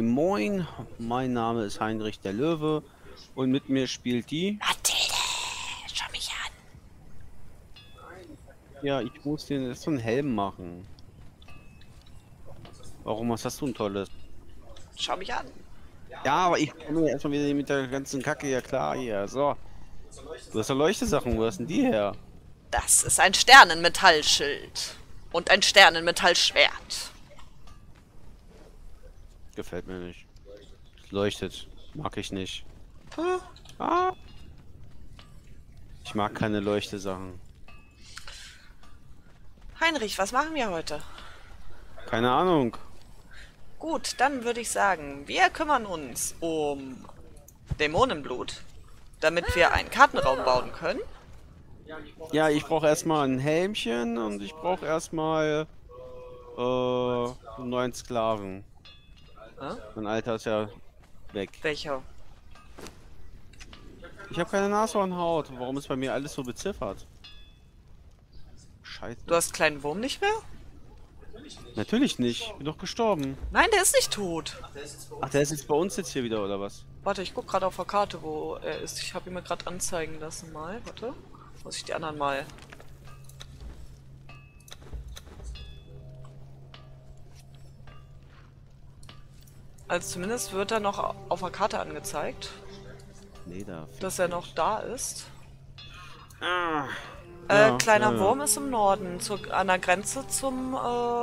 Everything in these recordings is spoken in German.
Moin Moin, mein Name ist Heinrich der Löwe und mit mir spielt die... Mathilde, schau mich an. Ja, ich muss dir jetzt so einen Helm machen. Warum, was hast du ein tolles? Schau mich an. Ja, aber ich komme erstmal wieder mit der ganzen Kacke, ja klar, hier, so. Du hast ja Leuchtesachen, wo hast denn die her? Das ist ein Sternenmetallschild. Und ein Sternenmetallschwert. Gefällt mir nicht. Es leuchtet, mag ich nicht. Hm? Ah, ich mag keine Leuchtesachen. Heinrich, was machen wir heute? Keine Ahnung. Gut, dann würde ich sagen, wir kümmern uns um Dämonenblut, damit wir einen Kartenraum bauen können. Ja, ich brauche erstmal ein Helmchen und ich brauche erstmal einen neuen Sklaven. Hä? Mein Alter ist ja weg. Welcher? Ich habe keine Nashornhaut. Warum ist bei mir alles so beziffert? Scheiße. Du hast kleinen Wurm nicht mehr? Natürlich nicht. Bin doch gestorben. Nein, der ist nicht tot. Ach, der ist jetzt bei uns jetzt hier wieder, oder was? Warte, ich guck gerade auf der Karte, wo er ist. Ich habe ihn mir gerade anzeigen lassen mal. Warte. Muss ich die anderen mal... Also zumindest wird er noch auf der Karte angezeigt, Nee, da. dass er noch da ist. Ah. Ja, Kleiner ja. Wurm ist im Norden, an der Grenze zum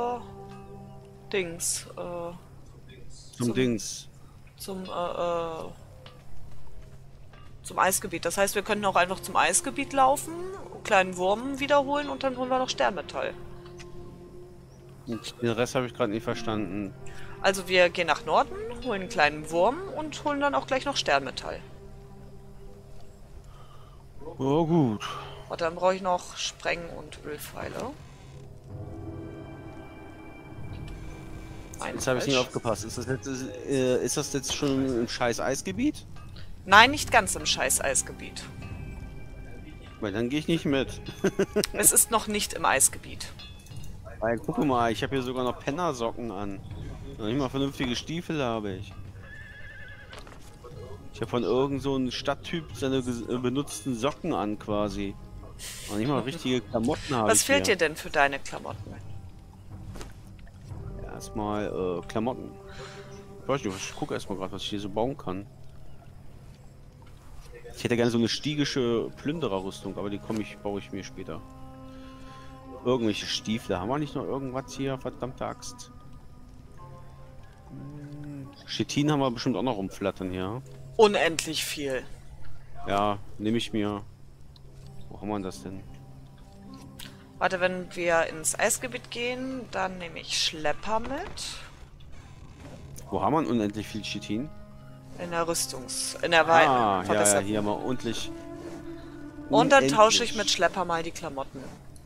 Dings. Zum Dings. Zum zum Eisgebiet. Das heißt, wir können auch einfach zum Eisgebiet laufen, kleinen Wurm wiederholen und dann holen wir noch Sternmetall. Den Rest habe ich gerade nicht verstanden. Also wir gehen nach Norden, holen einen kleinen Wurm und holen dann auch gleich noch Sternmetall. Oh, gut. Warte, dann brauche ich noch Spreng- und Ölpfeile. Jetzt habe ich nicht aufgepasst. Ist das jetzt schon im scheiß Eisgebiet? Nein, nicht ganz im scheiß Eisgebiet. Weil dann gehe ich nicht mit. Es ist noch nicht im Eisgebiet. Weil, guck mal, ich habe hier sogar noch Pennersocken an. Noch nicht mal vernünftige Stiefel habe ich. Ich habe von irgend so einem Stadttyp seine benutzten Socken an quasi. Noch nicht mal richtige Klamotten habe Was ich fehlt hier. dir denn für deine Klamotten? Erstmal Klamotten. Ich weiß nicht, ich gucke erstmal gerade, was ich hier so bauen kann. Ich hätte gerne so eine stiegische Plündererrüstung, aber die baue ich mir später. Irgendwelche Stiefel. Haben wir nicht noch irgendwas hier? Verdammte Axt. Chitin haben wir bestimmt auch noch rumflattern hier. Unendlich viel. Ja, nehme ich mir. Wo haben wir das denn? Warte, wenn wir ins Eisgebiet gehen, dann nehme ich Schlepper mit. Wo haben wir denn unendlich viel Chitin? In der Ah, ja, verbesserten. hier haben wir unendlich. Und dann tausche ich mit Schlepper mal die Klamotten.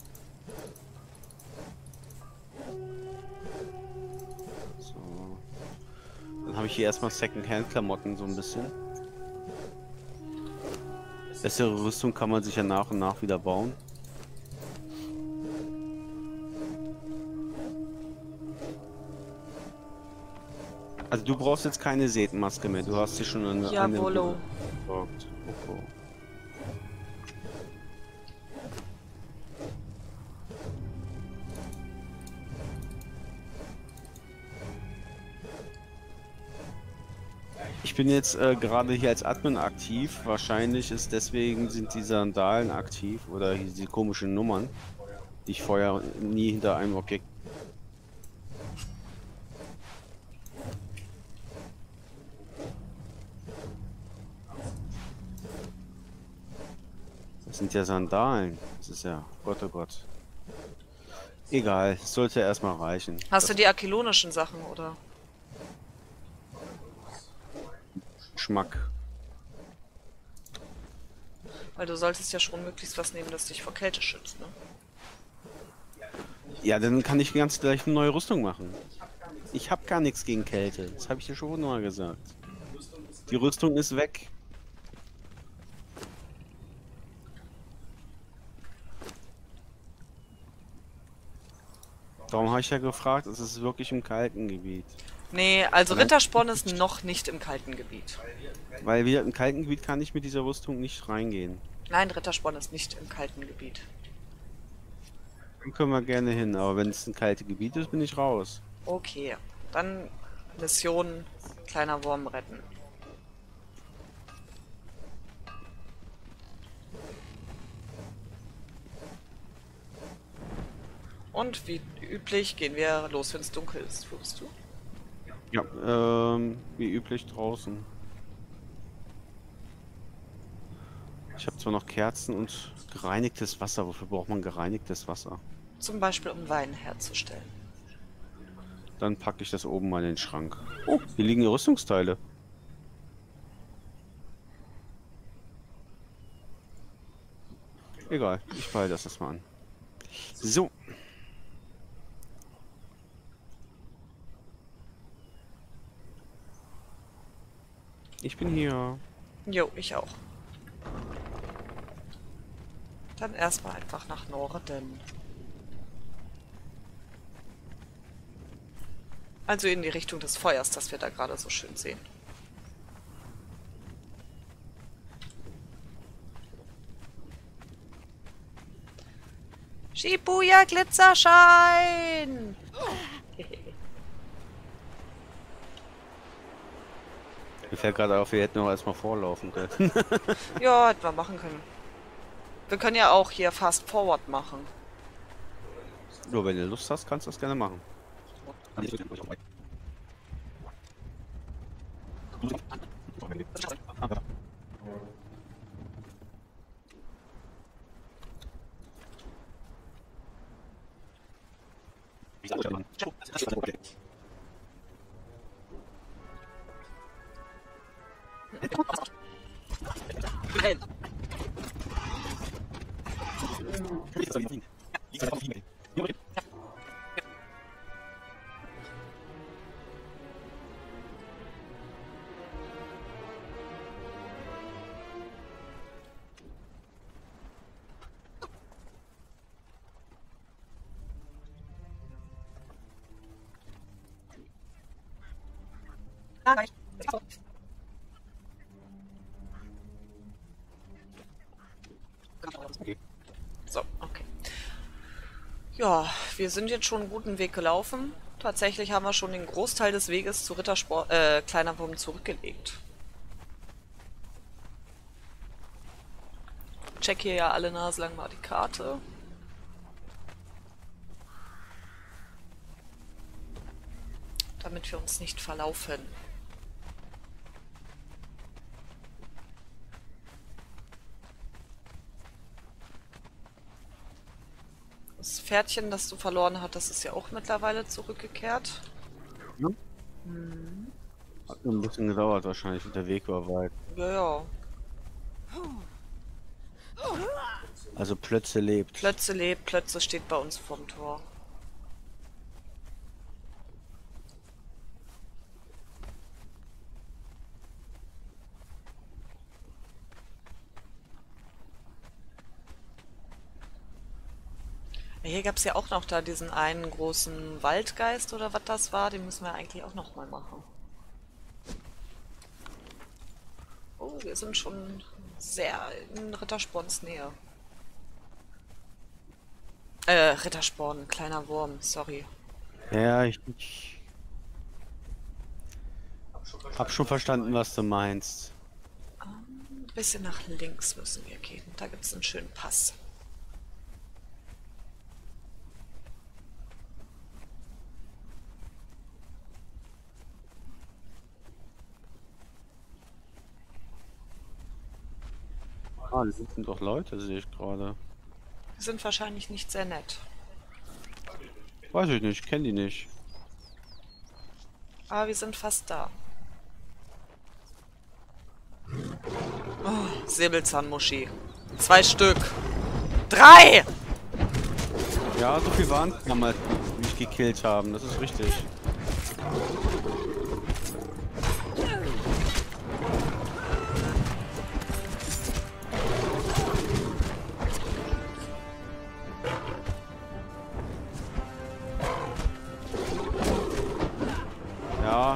So. Dann habe ich hier erstmal Second-Hand-Klamotten so ein bisschen. Bessere Rüstung kann man sich ja nach und nach wieder bauen. Also du brauchst jetzt keine Setenmaske mehr, du hast hier schon eine Jawollo. besorgt. Okay. Ich bin jetzt gerade hier als Admin aktiv. Wahrscheinlich ist deswegen sind die Sandalen aktiv oder diese komischen Nummern, die ich vorher nie hinter einem Objekt. Das sind ja Sandalen. Das ist ja Gott oh Gott. Egal, es sollte erstmal reichen. Hast du die akilonischen Sachen, oder? Geschmack. Weil du solltest ja schon möglichst was nehmen, das dich vor Kälte schützt, ne? Ja, dann kann ich ganz gleich eine neue Rüstung machen. Ich habe gar nichts gegen Kälte. Das habe ich dir schon mal gesagt. Die Rüstung ist weg. Darum habe ich ja gefragt, es ist wirklich im kalten Gebiet. Nee, also Weil, Rittersporn ist noch nicht im kalten Gebiet. weil wieder im kalten Gebiet kann ich mit dieser Rüstung nicht reingehen. Nein, Rittersporn ist nicht im kalten Gebiet. Dann können wir gerne hin, aber wenn es ein kaltes Gebiet ist, bin ich raus. Okay, dann Mission kleiner Wurm retten. Und wie üblich gehen wir los, wenn es dunkel ist. Wo bist du? Ja, wie üblich draußen. Ich habe zwar noch Kerzen und gereinigtes Wasser. Wofür braucht man gereinigtes Wasser? Zum Beispiel, um Wein herzustellen. Dann packe ich das oben mal in den Schrank. Oh, hier liegen die Rüstungsteile. Egal, ich behalte das erstmal an. So. Ich bin hier. Jo, ich auch. Dann erstmal einfach nach Norden. Also in die Richtung des Feuers, das wir da gerade so schön sehen. Shibuya Glitzerschein! Mir fällt gerade auf, wir hätten noch erstmal vorlaufen können. Ja, hätten wir machen können. Wir können ja auch hier Fast Forward machen. Nur wenn du Lust hast, kannst du das gerne machen. Nein. So, okay. Ja, wir sind jetzt schon einen guten Weg gelaufen. Tatsächlich haben wir schon den Großteil des Weges zu Kleiner Wurm zurückgelegt. Check hier ja alle Nase lang mal die Karte. Damit wir uns nicht verlaufen. Das Pferdchen, das du verloren hattest, ist ja auch mittlerweile zurückgekehrt. Ja. Hat nur ein bisschen gedauert wahrscheinlich, der Weg war weit. Ja, ja. Also Plötze lebt. Plötze lebt, Plötze steht bei uns vorm Tor. Hier gab es ja auch noch da diesen einen großen Waldgeist oder was das war. Den müssen wir eigentlich auch noch mal machen. Oh, wir sind schon sehr in Rittersporns Nähe. Rittersporn, kleiner Wurm, sorry. Ja, ich hab schon verstanden, was du meinst. Ein bisschen nach links müssen wir gehen. Da gibt es einen schönen Pass. Ah, das sind doch Leute, sehe ich gerade. Die sind wahrscheinlich nicht sehr nett. Weiß ich nicht, kenne die nicht. Aber wir sind fast da. Oh, Säbelzahnmuschi. 2 Stück. 3! Ja, so viel waren damals, die mich gekillt haben, das ist richtig. Ja,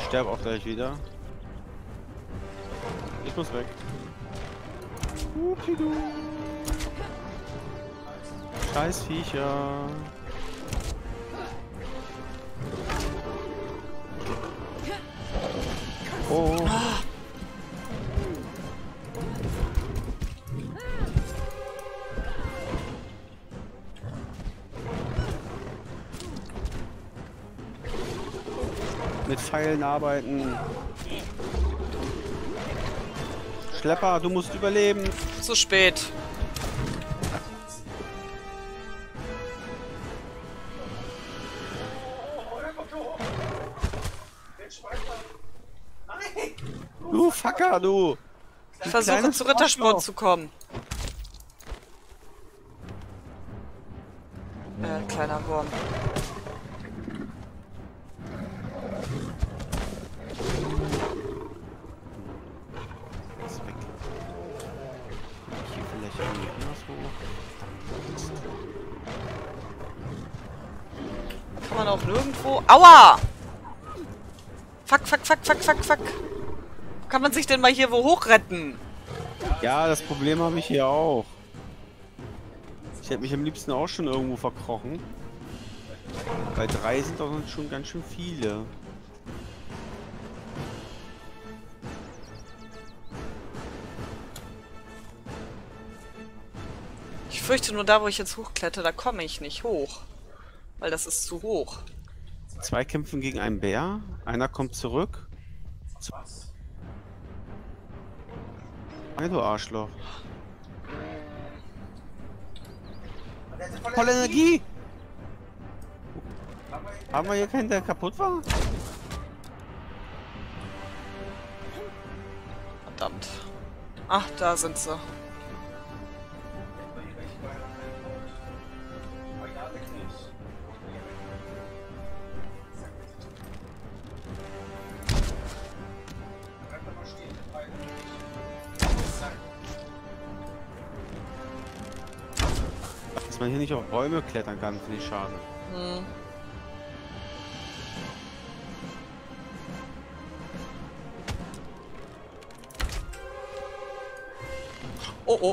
sterbe auch gleich wieder. Ich muss weg. Upidu. Scheiß Viecher. Oh. Mit Pfeilen arbeiten. Schlepper, du musst überleben. Zu spät. Du Fucker, du! Ich versuche zu Rittersport zu kommen. Kleiner Wurm. Ist weg. Hier vielleicht irgendwie anderswo. Kann man auch nirgendwo... Aua! Fuck, fuck, fuck, fuck, fuck, fuck. Kann man sich denn mal hier wo hochretten? Ja, das Problem habe ich hier auch. Ich hätte mich am liebsten auch schon irgendwo verkrochen. Weil 3 sind doch schon ganz schön viele. Ich fürchte nur da, wo ich jetzt hochkletter, da komme ich nicht hoch. Weil das ist zu hoch. 2 kämpfen gegen einen Bär. Einer kommt zurück. Nein, du Arschloch. Volle Energie! Haben wir hier keinen, der kaputt war? Verdammt. Ach, da sind sie. Dass man hier nicht auf Bäume klettern kann, finde ich schade. Hm. Oh, oh.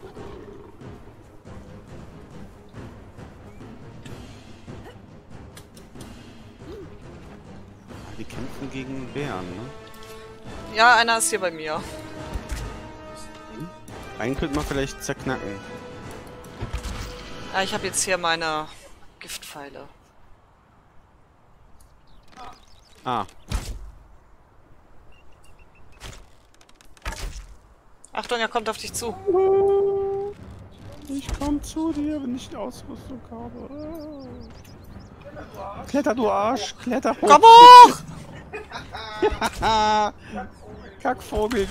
Die kämpfen gegen Bären, ne? Ja, einer ist hier bei mir. Einen könnte man vielleicht zerknacken. Ja, ich habe jetzt hier meine Giftpfeile. Ah, Achtung, er kommt auf dich zu. ich komm zu dir, wenn ich die Ausrüstung habe. Kletter, du Arsch! Kletter hoch! Komm hoch! Kackvogel!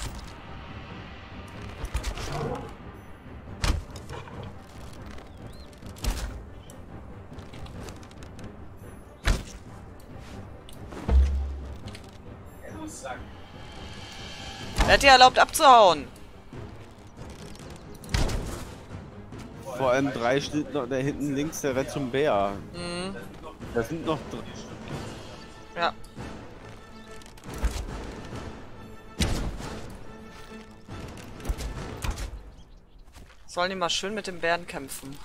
Wer hat dir erlaubt abzuhauen? Vor allem 3 steht noch da hinten links, der rennt zum Bär. Hm, Da sind noch ja. Sollen die mal schön mit dem Bären kämpfen.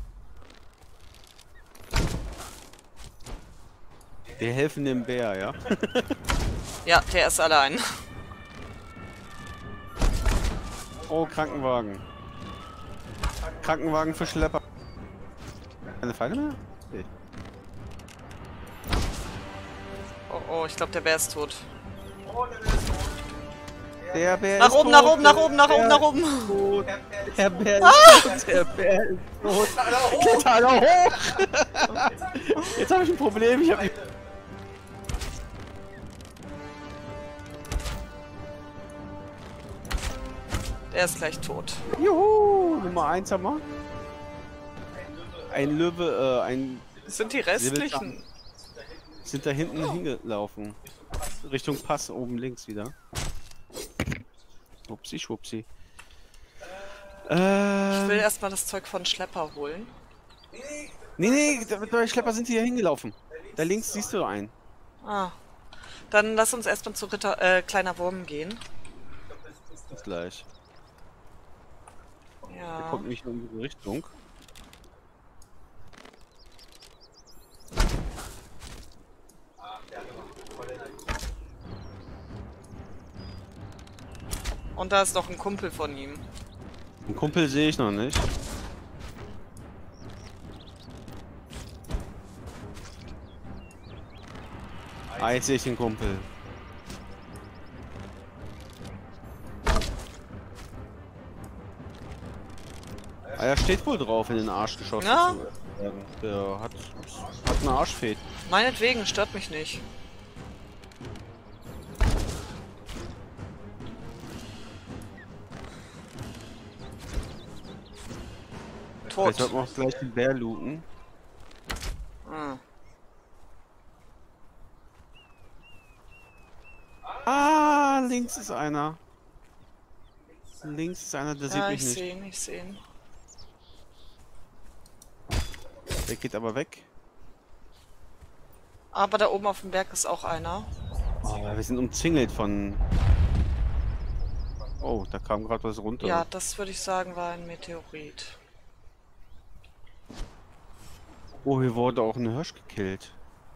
Wir helfen dem Bär, ja? Ja, der ist allein. Oh, Krankenwagen. Krankenwagen für Schlepper. Keine Feinde mehr? Nee. Oh, oh, ich glaube, der Bär ist tot. Der Bär Nach ist oben, tot. nach oben, nach oben, nach oben, nach oben. Tot. Der Bär ist tot. Der Bär ist tot. Kletter alle hoch! Jetzt habe ich ein Problem. Ich habe Der ist gleich tot. Juhu! Nummer 1 haben wir. Ein Löwe, ein... Sind die restlichen? Sind da hinten hingelaufen. Richtung Pass oben links wieder. Schwupsi, schwupsi. Ich will erstmal das Zeug von Schlepper holen. Nee, bei Schlepper sind die ja hingelaufen. Da links siehst du einen. Ah. Dann lass uns erstmal zu kleiner Wurm gehen. Bis gleich. Der Ja. kommt nicht in unsere Richtung. Und da ist noch ein Kumpel von ihm. Einen Kumpel sehe ich noch nicht. Ah, jetzt sehe ich den Kumpel. Ah, er steht wohl drauf, in den Arsch geschossen Ja. zu werden. Der hat einen Arschfett. Meinetwegen, stört mich nicht. Vielleicht Tot. sollten wir auch gleich den Bär looten. Hm. Ah, links ist einer. Links ist einer, der sieht Ja, mich ich nicht. sehe ihn, ich sehe ihn. Der geht aber weg. Aber da oben auf dem Berg ist auch einer. Oh, wir sind umzingelt von... Oh, da kam gerade was runter. Ja, das würde ich sagen, war ein Meteorit. Oh, hier wurde auch ein Hirsch gekillt.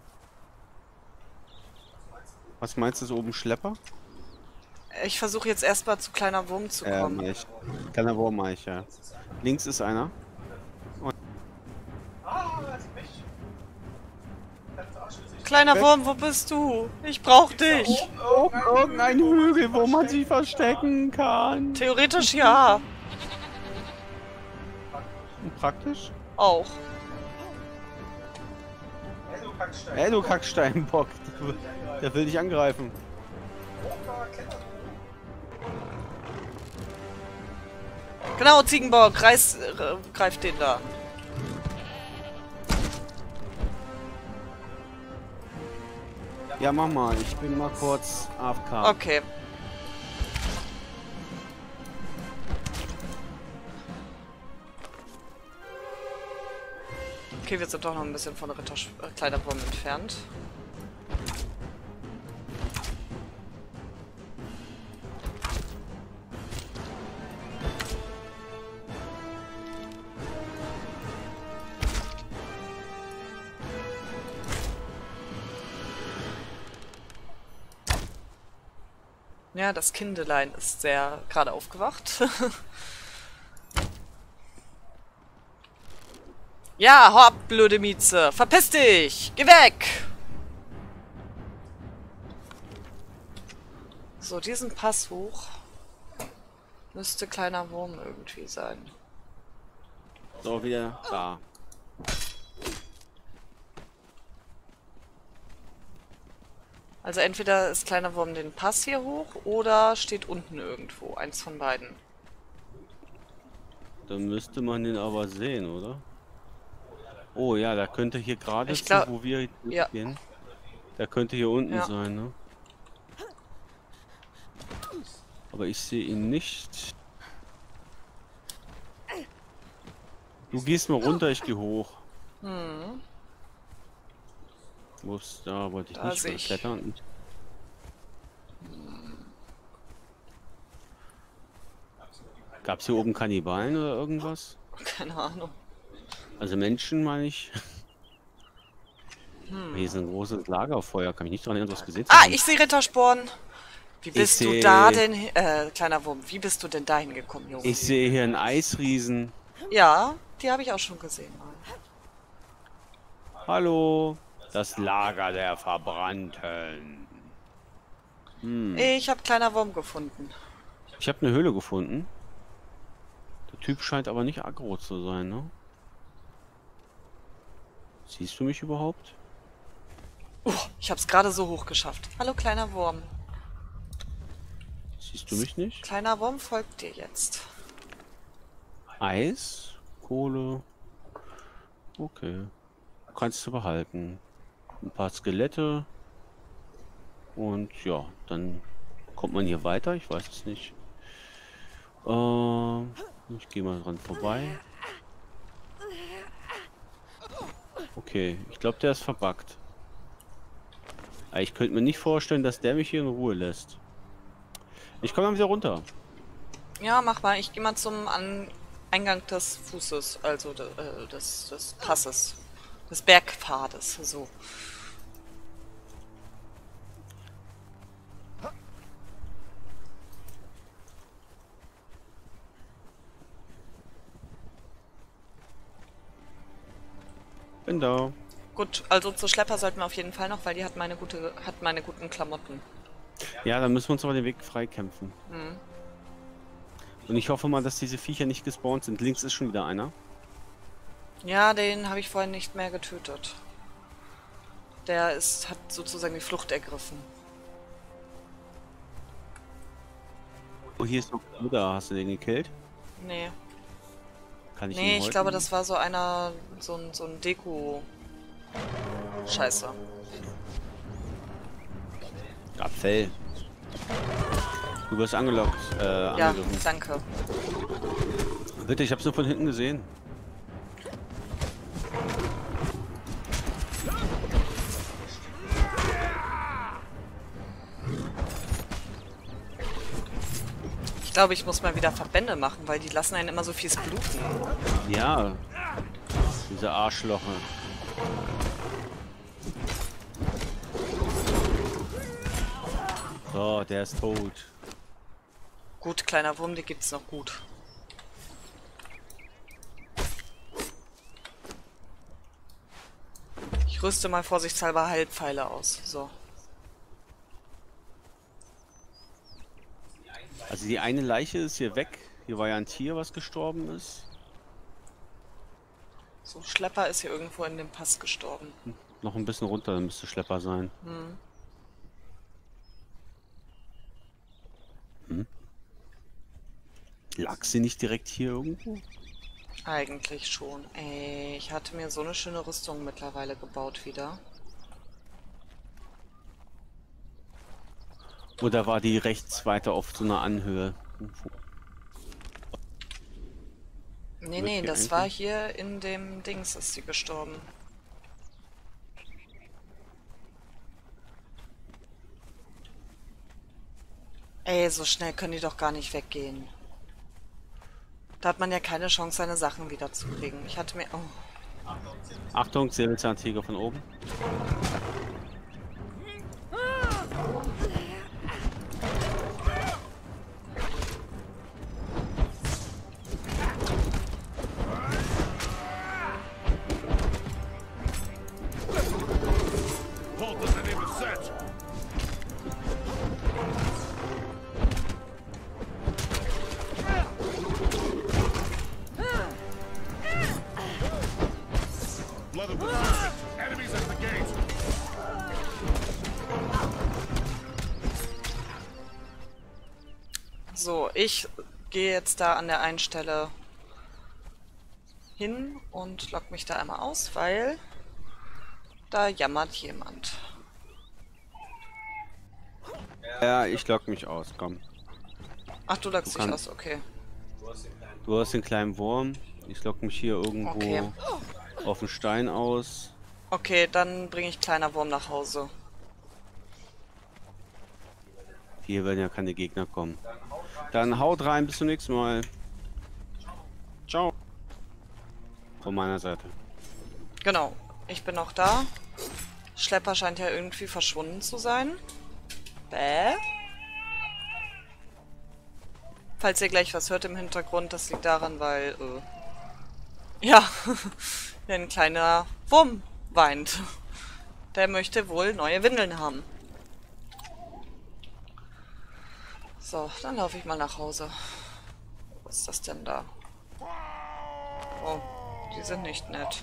Was meinst du, so oben Schlepper? Ich versuche jetzt erstmal zu kleiner Wurm zu kommen. Meich. Kleiner Wurmeich, ja. Links ist einer. Kleiner Wurm, wo bist du? Ich brauch dich. Oben irgendein Hügel, wo man sich verstecken kann. Theoretisch ja. Und praktisch? Auch. Ey, du Kacksteinbock. Der will dich angreifen. Genau, Ziegenbock, greift den da. Ja, mach mal. Ich bin mal kurz AFK. Okay. Okay, wir sind doch noch ein bisschen von kleiner Wurm entfernt. Ja, das Kindelein ist sehr gerade aufgewacht. Ja, hau ab, blöde Mieze. Verpiss dich! Geh weg! So, diesen Pass hoch müsste kleiner Wurm irgendwie sein. So, wieder da. Also entweder ist kleiner Wurm den Pass hier hoch oder steht unten irgendwo. Eins von beiden. Dann müsste man den aber sehen, oder? Oh ja, da könnte hier gerade Ich glaub- wo wir ja. gehen. Der könnte hier unten Ja. sein, ne? Aber ich sehe ihn nicht. Du gehst mal runter, ich gehe hoch. Hm. Wo ist da? Wollte ich Da nicht sehe mal ich. klettern. Gab es hier oben Kannibalen oder irgendwas? Keine Ahnung. Also Menschen, meine ich. Hier ist ein großes Lagerfeuer. Kann mich nicht daran erinnern, was gesehen zu Ah, haben. ich sehe Rittersporn. Wie bist du seh- da denn kleiner Wurm, wie bist du denn dahin gekommen, Junge? Ich sehe hier einen Eisriesen. Ja, die habe ich auch schon gesehen mal. Hallo. Das Lager der Verbrannten. Ich habe kleiner Wurm gefunden. Ich habe eine Höhle gefunden. Der Typ scheint aber nicht aggro zu sein, ne? Siehst du mich überhaupt? Ich habe es gerade so hoch geschafft. Hallo, kleiner Wurm. Siehst du mich nicht? Kleiner Wurm folgt dir jetzt. Eis? Kohle? Okay. Kannst du behalten. Ein paar Skelette. Und ja, dann kommt man hier weiter. Ich weiß es nicht. Ich gehe mal dran vorbei. Okay, ich glaube, der ist verbuggt. Ich könnte mir nicht vorstellen, dass der mich hier in Ruhe lässt. Ich komme dann wieder runter. Ja, mach mal. Ich gehe mal zum Eingang des Fußes, also des Passes. Des Bergpfades, so. Bin da. Gut, also zur Schlepper sollten wir auf jeden Fall noch, weil die hat meine guten Klamotten. Ja, dann müssen wir uns aber den Weg freikämpfen. Hm. Und ich hoffe mal, dass diese Viecher nicht gespawnt sind. Links ist schon wieder einer. Ja, den habe ich vorhin nicht mehr getötet. Hat sozusagen die Flucht ergriffen. Oh, hier ist noch Bruder. Hast du den gekillt? Nee. Kann ich Nee, ihn ich heute? glaube, das war so ein Deko. Scheiße. Abfell. Du wirst angelockt. Ja, Angegriffen. danke. Bitte, ich hab's nur von hinten gesehen. Ich glaube, ich muss mal wieder Verbände machen, weil die lassen einen immer so fies bluten. Ja. Diese Arschloche. So, der ist tot. Gut, kleiner Wurm, die gibt's noch gut. Ich rüste mal vorsichtshalber Heilpfeile aus. So. Also die eine Leiche ist hier weg. Hier war ja ein Tier, was gestorben ist. So, Schlepper ist hier irgendwo in dem Pass gestorben. Noch ein bisschen runter, dann müsste Schlepper sein. Lag sie nicht direkt hier irgendwo? Eigentlich schon. Ey, ich hatte mir so eine schöne Rüstung mittlerweile gebaut wieder. Oder war die rechts weiter auf so einer Anhöhe? Nee, nee, das war hier in dem Dings ist sie gestorben. Ey, so schnell können die doch gar nicht weggehen. Da hat man ja keine Chance, seine Sachen wiederzukriegen. Ich hatte mir... Oh. Achtung, Säbelzahntiger von oben. Hold doesn't even set. Blood of the serpent. Enemies at the gate. So, ich gehe jetzt da an der einen Stelle hin und lock mich da einmal aus, weil da jammert jemand. Ja, ich lock mich aus, komm. Ach, du lockst dich kannst- aus, okay. Du hast den kleinen Wurm. Ich lock mich hier irgendwo Okay. auf den Stein aus. Okay, dann bringe ich kleiner Wurm nach Hause. Hier werden ja keine Gegner kommen. Dann haut rein, bis zum nächsten Mal. Ciao. Von meiner Seite. Genau, ich bin noch da. Schlepper scheint ja irgendwie verschwunden zu sein. Bäh. Falls ihr gleich was hört im Hintergrund, das liegt daran, weil, ja, ein kleiner Wurm weint. Der möchte wohl neue Windeln haben. So, dann laufe ich mal nach Hause. Was ist das denn da? Oh, die sind nicht nett.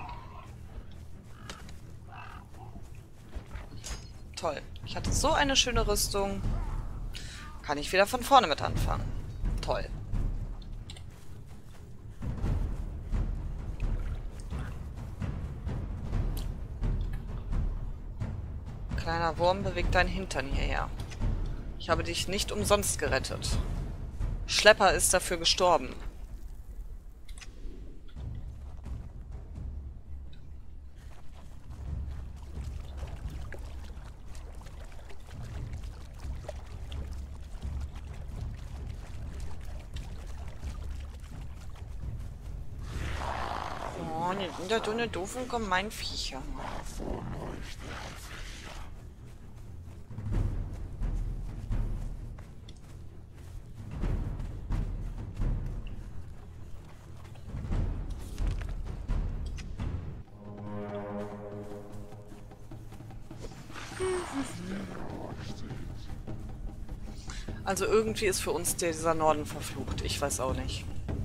Toll. Ich hatte so eine schöne Rüstung. Kann ich wieder von vorne mit anfangen. Toll. Kleiner Wurm bewegt deinen Hintern hierher. Ich habe dich nicht umsonst gerettet. Schlepper ist dafür gestorben. Oh, die sind ja so eine doofen, gemeinen Viecher. Also irgendwie ist für uns dieser Norden verflucht. Ich weiß auch nicht.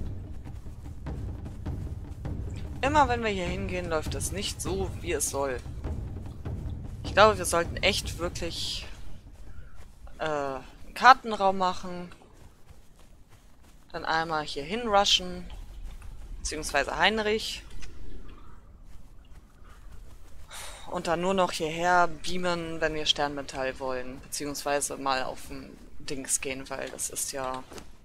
Immer wenn wir hier hingehen, läuft es nicht so, wie es soll. Ich glaube, wir sollten echt wirklich einen Kartenraum machen. Dann einmal hier hinrushen. Beziehungsweise Heinrich. Und dann nur noch hierher beamen, wenn wir Sternmetall wollen. Beziehungsweise mal auf ein Dings gehen, weil das ist ja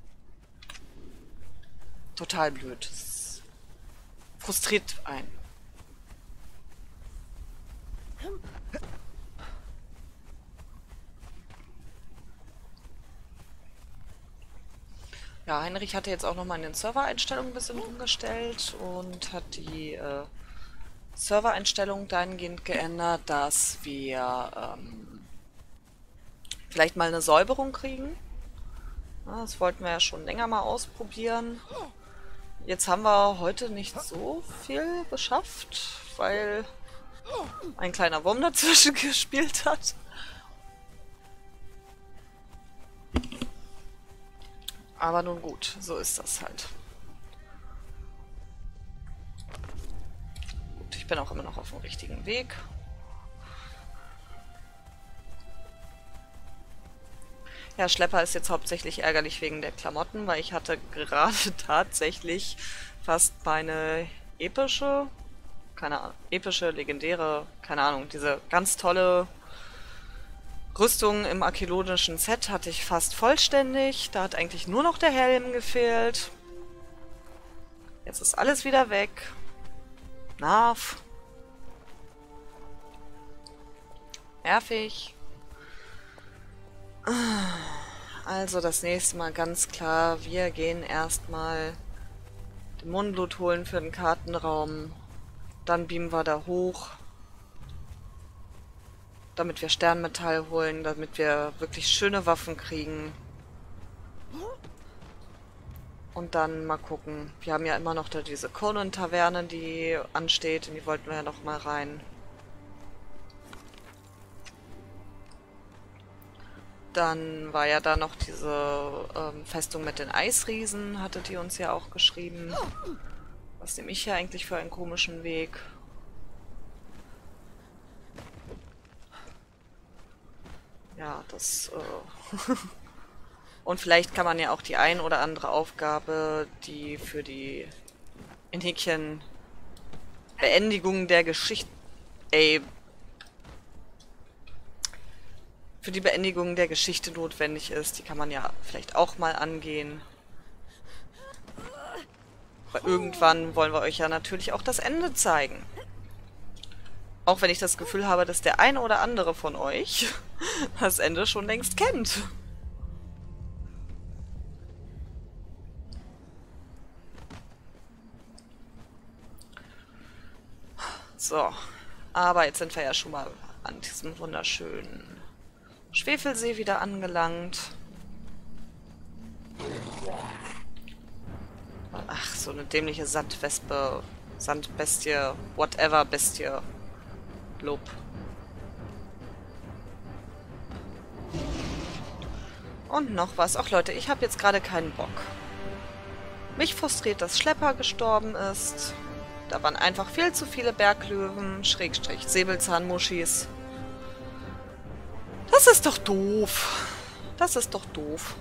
total blöd. Das frustriert einen. Ja, Heinrich hatte jetzt auch nochmal in den Servereinstellungen ein bisschen umgestellt und hat die Servereinstellungen dahingehend geändert, dass wir vielleicht mal eine Säuberung kriegen. Ja, das wollten wir ja schon länger mal ausprobieren. Jetzt haben wir heute nicht so viel geschafft, weil ein kleiner Wurm dazwischen gespielt hat. Aber nun gut, so ist das halt. Gut, ich bin auch immer noch auf dem richtigen Weg. Ja, Schlepper ist jetzt hauptsächlich ärgerlich wegen der Klamotten, weil ich hatte gerade tatsächlich fast meine epische, legendäre, keine Ahnung, diese ganz tolle Rüstung im archäologischen Set hatte ich fast vollständig. Da hat eigentlich nur noch der Helm gefehlt. Jetzt ist alles wieder weg. Nerv. Nervig. Also das nächste Mal ganz klar, wir gehen erstmal den Mondblut holen für den Kartenraum. Dann beamen wir da hoch. Damit wir Sternmetall holen, damit wir wirklich schöne Waffen kriegen. Und dann mal gucken. Wir haben ja immer noch da diese Conan-Taverne, die ansteht. In die wollten wir ja noch mal rein. Dann war ja da noch diese Festung mit den Eisriesen, hattet ihr uns ja auch geschrieben. Was nehme ich hier eigentlich für einen komischen Weg? Ja, das... Und vielleicht kann man ja auch die ein oder andere Aufgabe, die für die in Häkchen Beendigung der Geschichte... für die Beendigung der Geschichte notwendig ist, die kann man ja vielleicht auch mal angehen. Weil irgendwann wollen wir euch ja natürlich auch das Ende zeigen. Auch wenn ich das Gefühl habe, dass der eine oder andere von euch das Ende schon längst kennt. So, aber jetzt sind wir ja schon mal an diesem wunderschönen Schwefelsee wieder angelangt. Ach, so eine dämliche Sandwespe, Sandbestie, whatever Bestie. Lob. Und noch was. Ach Leute, ich habe jetzt gerade keinen Bock. Mich frustriert, dass Schlepper gestorben ist. Da waren einfach viel zu viele Berglöwen, Schrägstrich Säbelzahnmuschis. Das ist doch doof. Das ist doch doof.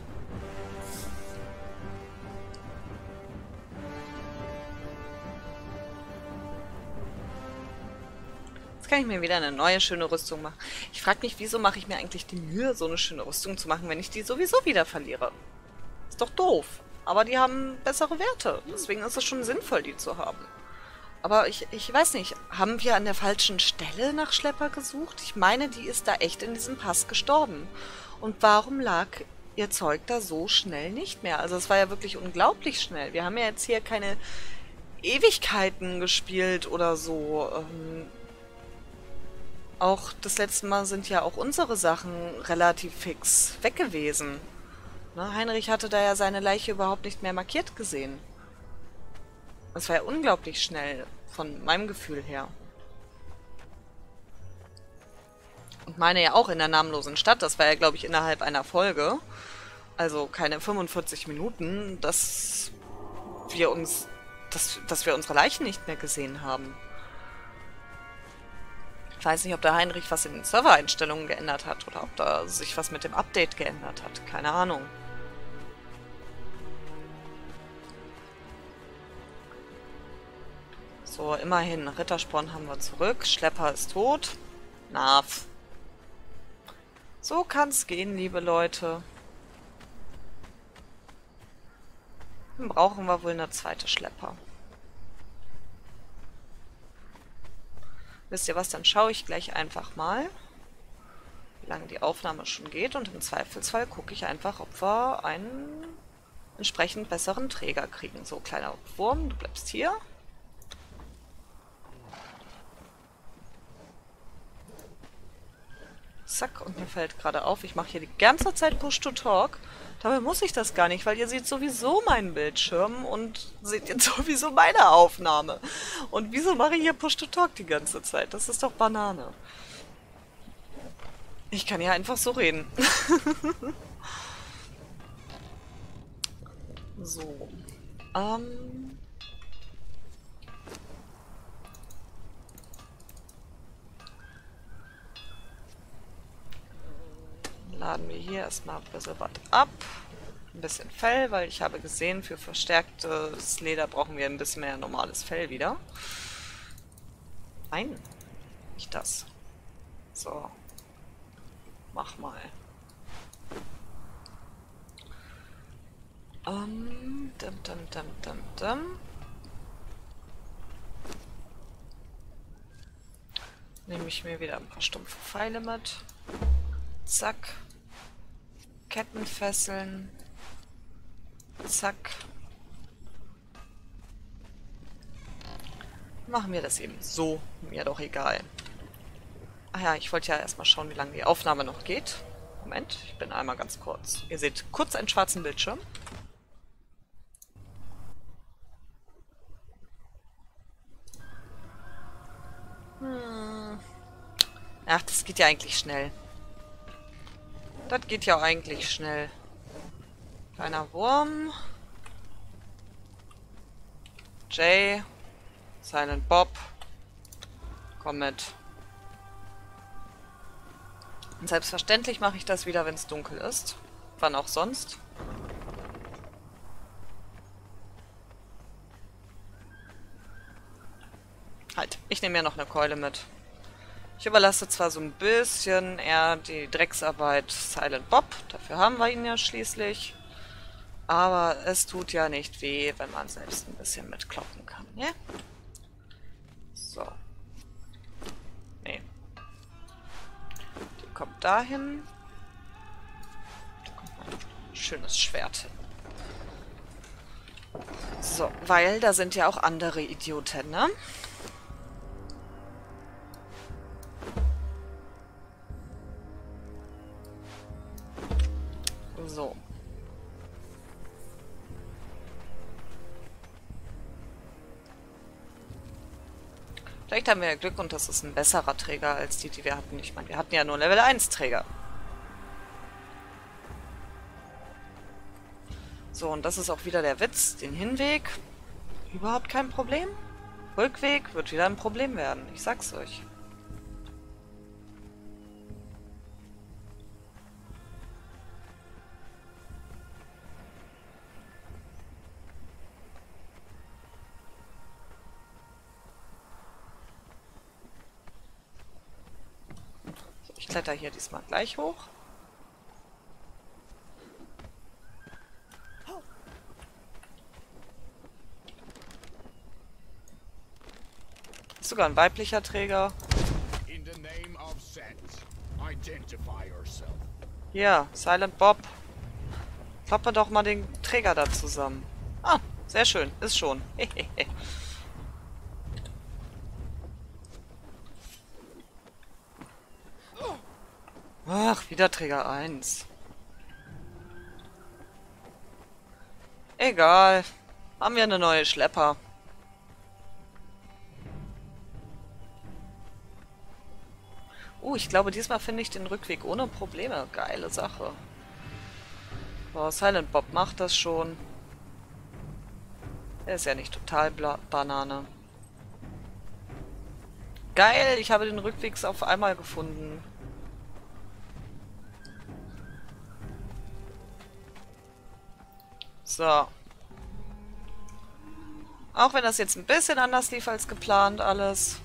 Jetzt kann ich mir wieder eine neue, schöne Rüstung machen. Ich frage mich, wieso mache ich mir eigentlich die Mühe, so eine schöne Rüstung zu machen, wenn ich die sowieso wieder verliere? Ist doch doof. Aber die haben bessere Werte. Deswegen ist es schon sinnvoll, die zu haben. Aber ich weiß nicht, haben wir an der falschen Stelle nach Schlepper gesucht? Ich meine, die ist da echt in diesem Pass gestorben. Und warum lag ihr Zeug da so schnell nicht mehr? Also es war ja wirklich unglaublich schnell. Wir haben ja jetzt hier keine Ewigkeiten gespielt oder so. Auch das letzte Mal sind ja auch unsere Sachen relativ fix weg gewesen. Ne? Heinrich hatte da ja seine Leiche überhaupt nicht mehr markiert gesehen. Das war ja unglaublich schnell, von meinem Gefühl her. Und meine ja auch in der namenlosen Stadt, das war ja, glaube ich, innerhalb einer Folge. Also keine 45 Minuten, dass wir unsere Leichen nicht mehr gesehen haben. Ich weiß nicht, ob der Heinrich was in den Servereinstellungen geändert hat oder ob da sich was mit dem Update geändert hat. Keine Ahnung. So, immerhin. Rittersporn haben wir zurück. Schlepper ist tot. Nav. So kann's gehen, liebe Leute. Dann brauchen wir wohl eine zweite Schlepper. Wisst ihr was, dann schaue ich gleich einfach mal, wie lange die Aufnahme schon geht. Und im Zweifelsfall gucke ich einfach, ob wir einen entsprechend besseren Träger kriegen. So, kleiner Wurm, du bleibst hier. Zack, und mir fällt gerade auf, ich mache hier die ganze Zeit Push-to-Talk. Dabei muss ich das gar nicht, weil ihr seht sowieso meinen Bildschirm und seht jetzt sowieso meine Aufnahme. Und wieso mache ich hier Push-to-Talk die ganze Zeit? Das ist doch Banane. Ich kann ja einfach so reden. So. Laden wir hier erstmal ein bisschen was ab. Ein bisschen Fell, weil ich habe gesehen, für verstärktes Leder brauchen wir ein bisschen mehr normales Fell wieder. Nein, nicht das. So. Mach mal. Nehme ich mir wieder ein paar stumpfe Pfeile mit. Zack. Kettenfesseln. Zack. Machen wir das eben so. Mir doch egal. Ach ja, ich wollte ja erstmal schauen, wie lange die Aufnahme noch geht. Moment, ich bin einmal ganz kurz. Ihr seht kurz einen schwarzen Bildschirm. Ach, das geht ja eigentlich schnell. Das geht ja eigentlich schnell. Kleiner Wurm. Jay. Silent Bob. Komm mit. Und selbstverständlich mache ich das wieder, wenn es dunkel ist. Wann auch sonst. Halt, ich nehme ja noch eine Keule mit. Ich überlasse zwar so ein bisschen eher die Drecksarbeit Silent Bob, dafür haben wir ihn ja schließlich. Aber es tut ja nicht weh, wenn man selbst ein bisschen mitkloppen kann, ja? So. Nee. Die kommt dahin. Da kommt ein schönes Schwert hin. So, weil da sind ja auch andere Idioten, ne? So. Vielleicht haben wir ja Glück und das ist ein besserer Träger als die, die wir hatten. Ich meine, wir hatten ja nur Level 1 Träger. So, und das ist auch wieder der Witz. Den Hinweg, überhaupt kein Problem. Rückweg wird wieder ein Problem werden. Ich sag's euch. Ich kletter hier diesmal gleich hoch. Ist sogar ein weiblicher Träger. In the name of Set, identify yourself. Ja, Silent Bob. Kloppe doch mal den Träger da zusammen. Ah, sehr schön. Ist schon. Ach, wieder Träger 1. Egal. Haben wir eine neue Schlepper. Ich glaube, diesmal finde ich den Rückweg ohne Probleme. Geile Sache. Boah, Silent Bob macht das schon. Der ist ja nicht total Banane. Geil, ich habe den Rückweg auf einmal gefunden. So. Auch wenn das jetzt ein bisschen anders lief als geplant alles.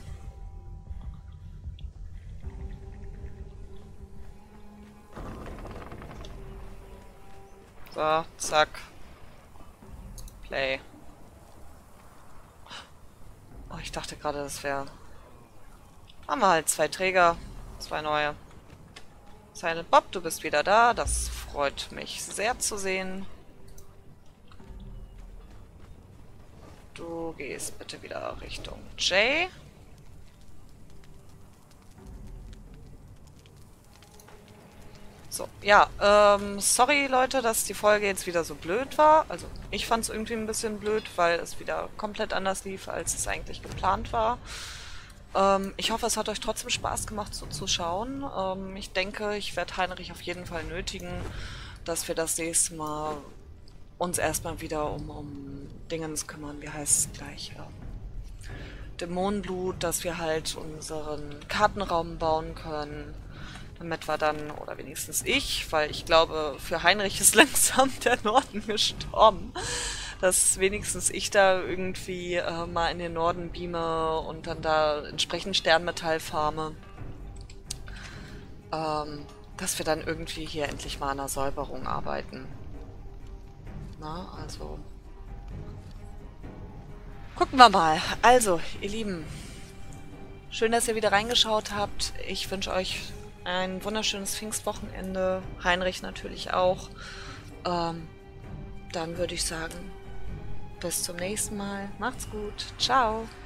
So, zack. Play. Oh, ich dachte gerade, das wäre... Haben wir halt 2 Träger. 2 neue. Silent Bob, du bist wieder da. Das freut mich sehr zu sehen. Du gehst bitte wieder Richtung Jay. So, ja, sorry Leute, dass die Folge jetzt wieder so blöd war. Also, ich fand es irgendwie ein bisschen blöd, weil es wieder komplett anders lief, als es eigentlich geplant war. Ich hoffe, es hat euch trotzdem Spaß gemacht zuzuschauen. Ich denke, ich werde Heinrich auf jeden Fall nötigen, dass wir das nächste Mal uns erstmal wieder um Dingens kümmern. Wie heißt es gleich? Dämonenblut, dass wir halt unseren Kartenraum bauen können. Damit wir dann, oder wenigstens ich, weil ich glaube, für Heinrich ist langsam der Norden gestorben, dass wenigstens ich da irgendwie mal in den Norden beame und dann da entsprechend Sternmetall farme. Dass wir dann irgendwie hier endlich mal an der Säuberung arbeiten. Na, also... Gucken wir mal. Also, ihr Lieben, schön, dass ihr wieder reingeschaut habt. Ich wünsche euch ein wunderschönes Pfingstwochenende. Heinrich natürlich auch. Dann würde ich sagen, bis zum nächsten Mal. Macht's gut. Ciao.